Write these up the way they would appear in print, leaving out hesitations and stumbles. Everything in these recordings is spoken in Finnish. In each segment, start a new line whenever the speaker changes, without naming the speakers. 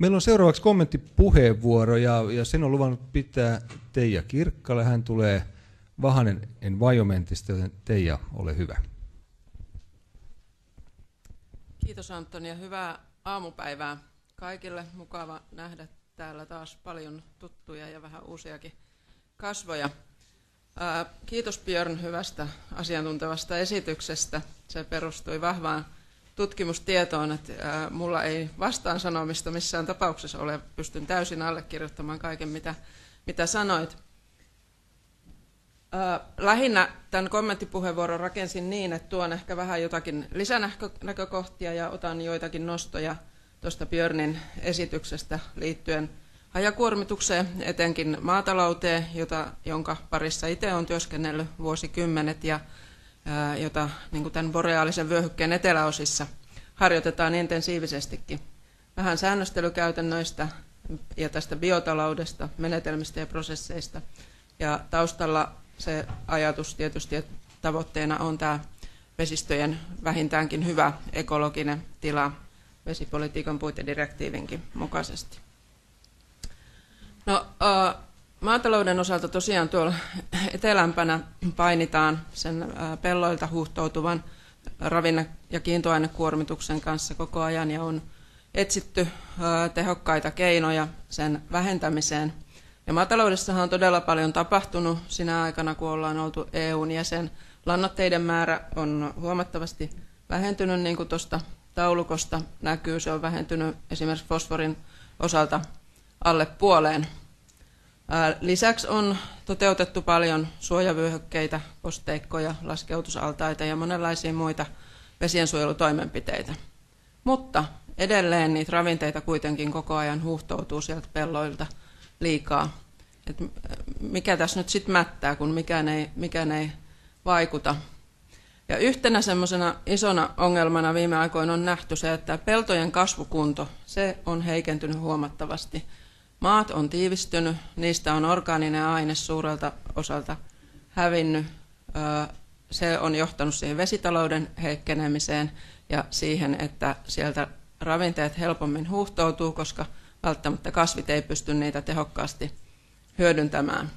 Meillä on seuraavaksi kommenttipuheenvuoro ja sen on luvannut pitää Teija Kirkkala. Hän tulee Vahanen Environmentista, joten Teija, ole hyvä.
Kiitos Antoni ja hyvää aamupäivää kaikille. Mukava nähdä täällä taas paljon tuttuja ja vähän uusiakin kasvoja. Kiitos Björn hyvästä asiantuntevasta esityksestä. Se perustui vahvaan tutkimustietoon, että mulla ei vastaan sanomista missään tapauksessa ole. Pystyn täysin allekirjoittamaan kaiken, mitä sanoit. Lähinnä tämän kommenttipuheenvuoron rakensin niin, että tuon ehkä vähän jotakin lisänäkökohtia ja otan joitakin nostoja tuosta Björnin esityksestä liittyen hajakuormitukseen, etenkin maatalouteen, jonka parissa itse olen työskennellyt vuosikymmenet ja jota niin kuin tämän boreaalisen vyöhykkeen eteläosissa harjoitetaan intensiivisestikin. Vähän säännöstelykäytännöistä ja tästä biotaloudesta, menetelmistä ja prosesseista. Ja taustalla se ajatus tietysti, että tavoitteena on tämä vesistöjen vähintäänkin hyvä ekologinen tila vesipolitiikan puitedirektiivinkin mukaisesti. No, maatalouden osalta tosiaan tuolla etelämpänä painitaan sen pelloilta huuhtoutuvan ravinne- ja kiintoainekuormituksen kanssa koko ajan ja on etsitty tehokkaita keinoja sen vähentämiseen. Ja maataloudessahan on todella paljon tapahtunut sinä aikana, kun ollaan oltu EU:n jäsen. Lannoitteiden määrä on huomattavasti vähentynyt, niin kuin tuosta taulukosta näkyy. Se on vähentynyt esimerkiksi fosforin osalta alle puoleen. Lisäksi on toteutettu paljon suojavyöhykkeitä, kosteikkoja, laskeutusaltaita ja monenlaisia muita vesiensuojelutoimenpiteitä. Mutta edelleen niitä ravinteita kuitenkin koko ajan huuhtoutuu sieltä pelloilta liikaa. Et mikä tässä nyt sitten mättää, kun mikään ei vaikuta. Ja yhtenä semmoisena isona ongelmana viime aikoina on nähty se, että peltojen kasvukunto, se on heikentynyt huomattavasti. Maat on tiivistynyt, niistä on orgaaninen aine suurelta osalta hävinnyt. Se on johtanut siihen vesitalouden heikkenemiseen ja siihen, että sieltä ravinteet helpommin huuhtoutuu, koska välttämättä kasvit ei pysty niitä tehokkaasti hyödyntämään.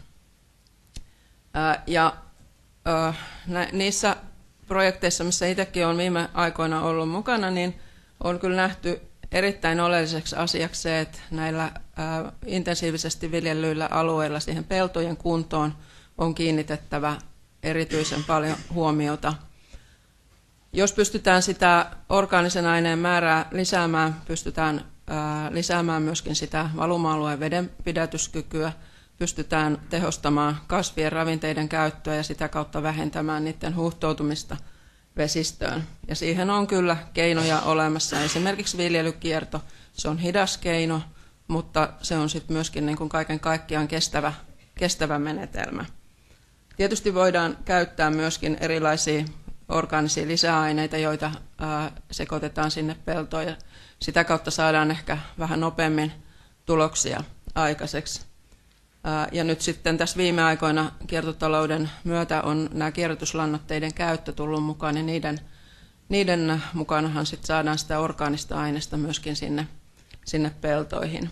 Niissä projekteissa, missä itsekin olen viime aikoina ollut mukana, niin on kyllä nähty erittäin oleelliseksi asiaksi se, että näillä intensiivisesti viljellyillä alueilla siihen peltojen kuntoon on kiinnitettävä erityisen paljon huomiota. Jos pystytään sitä orgaanisen aineen määrää lisäämään, pystytään lisäämään myöskin sitä valuma-alueen vedenpidätyskykyä, pystytään tehostamaan kasvien ravinteiden käyttöä ja sitä kautta vähentämään niiden huuhtoutumista vesistöön. Ja siihen on kyllä keinoja olemassa. Esimerkiksi viljelykierto, se on hidas keino, mutta se on sitten myöskin niin kuin kaiken kaikkiaan kestävä menetelmä. Tietysti voidaan käyttää myöskin erilaisia orgaanisia lisäaineita, joita sekoitetaan sinne peltoon ja sitä kautta saadaan ehkä vähän nopeammin tuloksia aikaiseksi. Ja nyt sitten tässä viime aikoina kiertotalouden myötä on nämä kierrätyslannoitteiden käyttö tullut mukaan, ja niiden mukanahan sitten saadaan sitä orgaanista aineesta myöskin sinne peltoihin.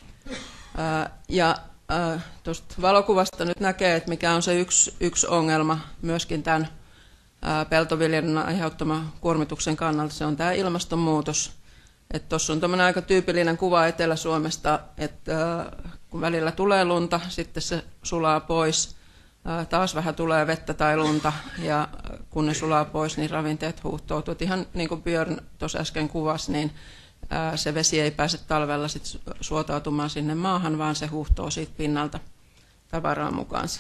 Tuosta valokuvasta nyt näkee, että mikä on se yksi ongelma myöskin tämän peltoviljelyn aiheuttama kuormituksen kannalta, se on tämä ilmastonmuutos. Tuossa on tämmöinen aika tyypillinen kuva Etelä-Suomesta, että kun välillä tulee lunta, sitten se sulaa pois, taas vähän tulee vettä tai lunta, ja kun ne sulaa pois, niin ravinteet huuhtoutuu. Ihan niin kuin Björn tuossa äsken kuvasi, niin se vesi ei pääse talvella sit suotautumaan sinne maahan, vaan se huuhtoo siitä pinnalta tavaraa mukaansa.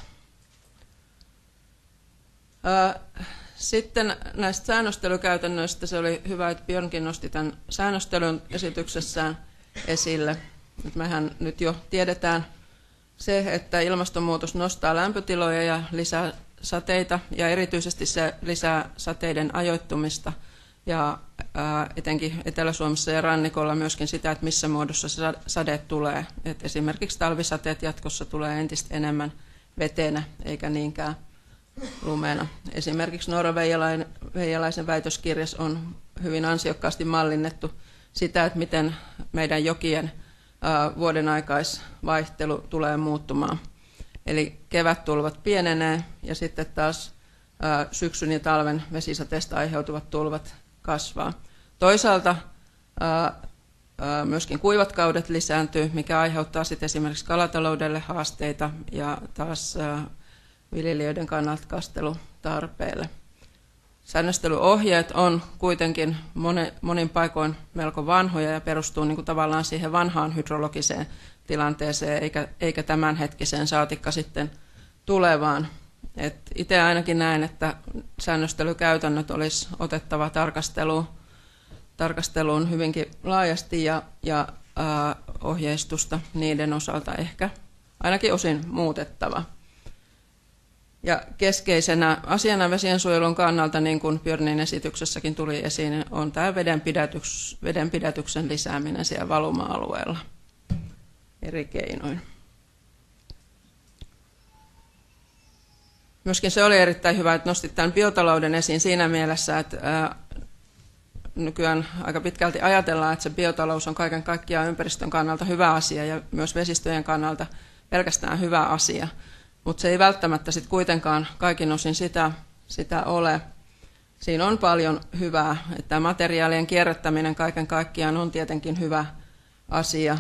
Sitten näistä säännöstelykäytännöistä se oli hyvä, että Björnkin nosti tämän säännöstelyn esityksessään esille. Mehän nyt jo tiedetään se, että ilmastonmuutos nostaa lämpötiloja ja lisää sateita, ja erityisesti se lisää sateiden ajoittumista, ja etenkin Etelä-Suomessa ja rannikolla myöskin sitä, että missä muodossa se sade tulee. Et esimerkiksi talvisateet jatkossa tulee entistä enemmän vetenä, eikä niinkään lumena. Esimerkiksi Noora Veijalaisen väitöskirjassa on hyvin ansiokkaasti mallinnettu sitä, että miten meidän jokien vuoden aikaisvaihtelu tulee muuttumaan. Eli kevättulvat pienenee ja sitten taas syksyn ja talven vesisateesta aiheutuvat tulvat kasvaa. Toisaalta myöskin kuivat kaudet lisääntyy, mikä aiheuttaa sitten esimerkiksi kalataloudelle haasteita ja taas viljelijöiden kannalta kastelutarpeelle. Säännöstelyohjeet on kuitenkin monin paikoin melko vanhoja ja perustuu niin kuin tavallaan siihen vanhaan hydrologiseen tilanteeseen eikä tämänhetkiseen saatikka sitten tulevaan. Itse ainakin näen, että säännöstelykäytännöt olisi otettava tarkasteluun hyvinkin laajasti ja ohjeistusta niiden osalta ehkä ainakin osin muutettava. Ja keskeisenä asiana vesiensuojelun kannalta, niin kuin Björnin esityksessäkin tuli esiin, on tämä vedenpidätyksen lisääminen siellä valuma-alueella eri keinoin. Myöskin se oli erittäin hyvä, että nostit tämän biotalouden esiin siinä mielessä, että nykyään aika pitkälti ajatellaan, että se biotalous on kaiken kaikkiaan ympäristön kannalta hyvä asia ja myös vesistöjen kannalta pelkästään hyvä asia. Mutta se ei välttämättä sit kuitenkaan kaikin osin sitä ole. Siinä on paljon hyvää, että materiaalien kierrättäminen kaiken kaikkiaan on tietenkin hyvä asia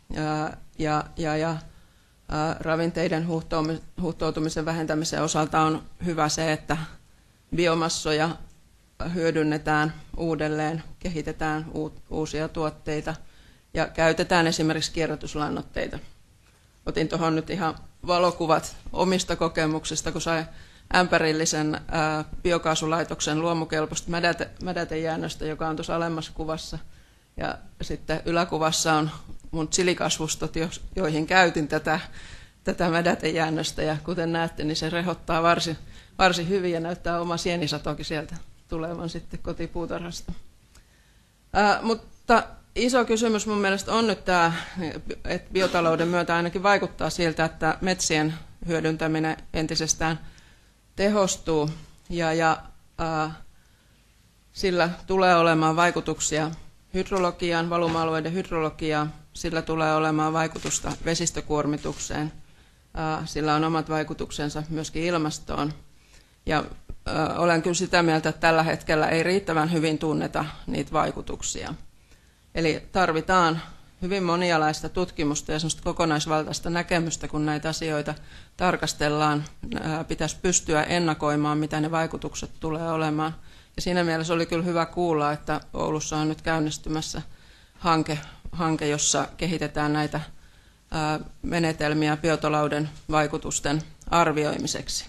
ja ravinteiden huuhtoutumisen vähentämisen osalta on hyvä se, että biomassoja hyödynnetään uudelleen, kehitetään uusia tuotteita ja käytetään esimerkiksi kierrätyslannoitteita. Otin tuohon nyt ihan valokuvat omista kokemuksista, kun sai ämpärillisen biokaasulaitoksen luomukelpoista mädätejäännöstä, joka on tuossa alemmassa kuvassa. Ja sitten yläkuvassa on mun chilikasvustot, joihin käytin tätä mädätejäännöstä. Ja kuten näette, niin se rehottaa varsin hyvin ja näyttää oma sienisatokin sieltä tulevan sitten kotipuutarhasta. Mutta iso kysymys mun mielestä on nyt tämä, että biotalouden myötä ainakin vaikuttaa siltä, että metsien hyödyntäminen entisestään tehostuu ja sillä tulee olemaan vaikutuksia hydrologiaan, valuma-alueiden hydrologiaan, sillä tulee olemaan vaikutusta vesistökuormitukseen, sillä on omat vaikutuksensa myöskin ilmastoon. Ja olen kyllä sitä mieltä, että tällä hetkellä ei riittävän hyvin tunneta niitä vaikutuksia. Eli tarvitaan hyvin monialaista tutkimusta ja sellaista kokonaisvaltaista näkemystä, kun näitä asioita tarkastellaan. Pitäisi pystyä ennakoimaan, mitä ne vaikutukset tulee olemaan. Ja siinä mielessä oli kyllä hyvä kuulla, että Oulussa on nyt käynnistymässä hanke, jossa kehitetään näitä menetelmiä biotalouden vaikutusten arvioimiseksi.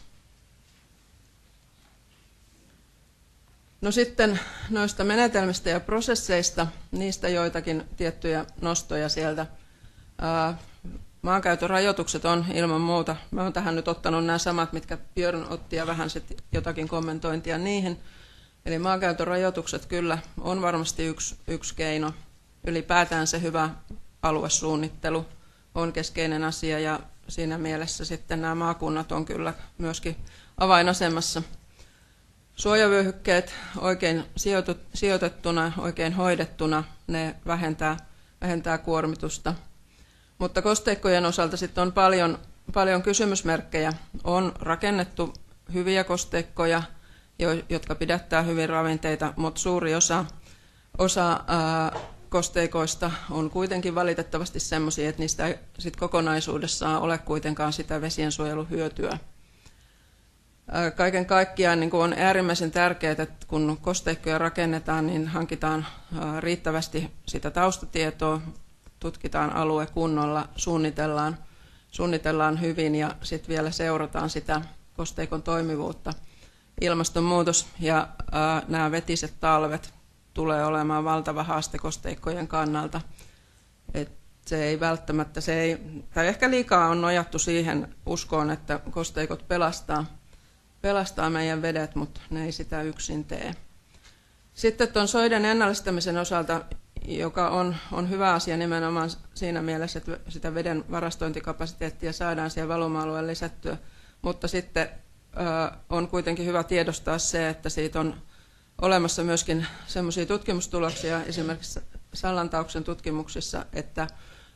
No sitten noista menetelmistä ja prosesseista, niistä joitakin tiettyjä nostoja sieltä. Maankäytön rajoitukset on ilman muuta. Mä oon tähän nyt ottanut nämä samat, mitkä Björn otti ja vähän sit jotakin kommentointia niihin. Eli maankäytön rajoitukset kyllä on varmasti yksi keino. Ylipäätään se hyvä aluesuunnittelu on keskeinen asia ja siinä mielessä sitten nämä maakunnat on kyllä myöskin avainasemassa. Suojavyöhykkeet oikein sijoitettuna, oikein hoidettuna, ne vähentää kuormitusta. Mutta kosteikkojen osalta sitten on paljon kysymysmerkkejä. On rakennettu hyviä kosteikkoja, jotka pidättää hyvin ravinteita, mutta suuri osa kosteikoista on kuitenkin valitettavasti sellaisia, että niistä ei sit kokonaisuudessaan ole kuitenkaan sitä vesiensuojeluhyötyä. Kaiken kaikkiaan niin on äärimmäisen tärkeää, että kun kosteikkoja rakennetaan, niin hankitaan riittävästi sitä taustatietoa, tutkitaan alue kunnolla, suunnitellaan hyvin ja sitten vielä seurataan sitä kosteikon toimivuutta. Ilmastonmuutos ja nämä vetiset talvet tulee olemaan valtava haaste kosteikkojen kannalta. Se ei välttämättä, tai ehkä liikaa on nojattu siihen uskoon, että kosteikot pelastaa meidän vedet, mutta ne ei sitä yksin tee. Sitten tuon soiden ennallistamisen osalta, joka on hyvä asia nimenomaan siinä mielessä, että sitä veden varastointikapasiteettia saadaan siellä valuma-alueen lisättyä, mutta sitten on kuitenkin hyvä tiedostaa se, että siitä on olemassa myöskin sellaisia tutkimustuloksia, esimerkiksi Sallantauksen tutkimuksissa, että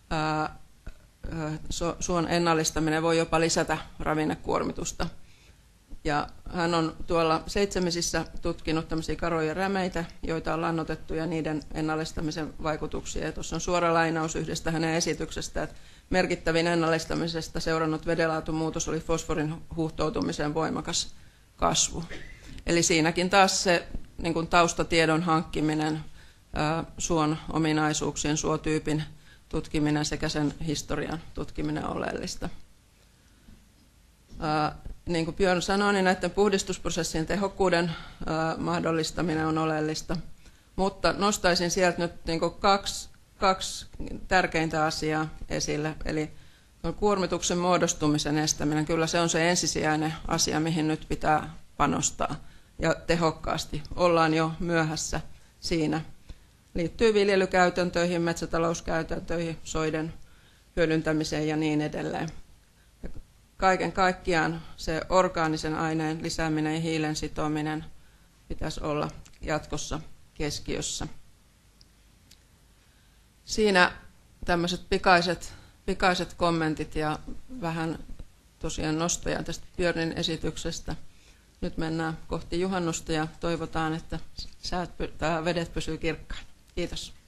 suon ennallistaminen voi jopa lisätä ravinnekuormitusta. Ja hän on tuolla Seitsemisissä tutkinut tämmöisiä karoja rämeitä, joita on lannoitettu ja niiden ennallistamisen vaikutuksia. Ja tuossa on suora lainaus yhdestä hänen esityksestä, että merkittävin ennallistamisesta seurannut vedenlaatumuutos oli fosforin huuhtoutumisen voimakas kasvu. Eli siinäkin taas se niin kuin taustatiedon hankkiminen, suon ominaisuuksien, suotyypin tutkiminen sekä sen historian tutkiminen on oleellista. Niin kuin Björn sanoi, niin näiden puhdistusprosessien tehokkuuden mahdollistaminen on oleellista. Mutta nostaisin sieltä nyt niin kuin kaksi tärkeintä asiaa esille. Eli kuormituksen muodostumisen estäminen, kyllä se on se ensisijainen asia, mihin nyt pitää panostaa. Ja tehokkaasti. Ollaan jo myöhässä siinä. Liittyy viljelykäytäntöihin, metsätalouskäytäntöihin, soiden hyödyntämiseen ja niin edelleen. Ja kaiken kaikkiaan se orgaanisen aineen lisääminen ja hiilen sitominen pitäisi olla jatkossa keskiössä. Siinä tämmöiset pikaiset kommentit ja vähän tosiaan nostoja tästä Björnin esityksestä. Nyt mennään kohti juhannusta ja toivotaan, että vedet pysyy kirkkaana. Kiitos.